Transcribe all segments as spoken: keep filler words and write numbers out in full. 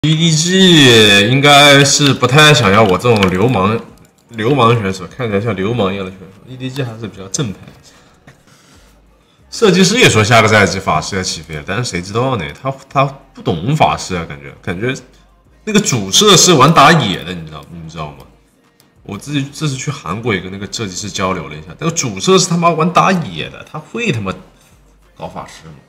E D G 应该是不太想要我这种流氓流氓选手，看起来像流氓一样的选手。E D G 还是比较正派。设计师也说下个赛季法师要起飞了，但是谁知道呢？他他不懂法师啊，感觉感觉那个主设是玩打野的，你知道你知道吗？我自己这次去韩国也跟那个设计师交流了一下，那个主设是他妈玩打野的，他会他妈搞法师吗？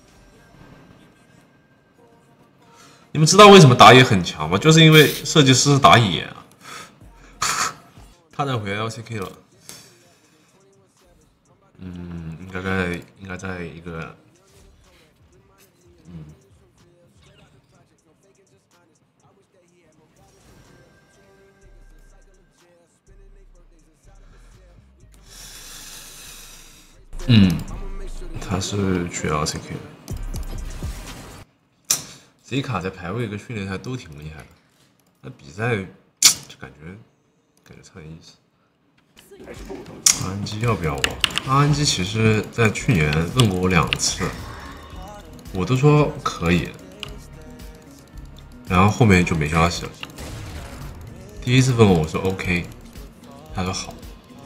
你们知道为什么打野很强吗？就是因为设计师是打野啊。他在回 L C K 了，嗯，应该在应该在一个，嗯，嗯，他是去 L C K 了。Z 卡在排位跟训练赛都挺厉害的，那比赛就感觉感觉差点意思。阿恩基要不要我？阿恩基其实在去年问过我两次，我都说可以，然后后面就没消息了。第一次问我，我说 OK， 他说好，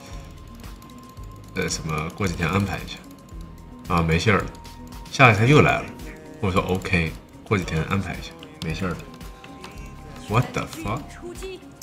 呃，什么过几天安排一下，啊，没信儿了。下一台又来了，我说 OK。过几天安排一下，没事的。What the fuck？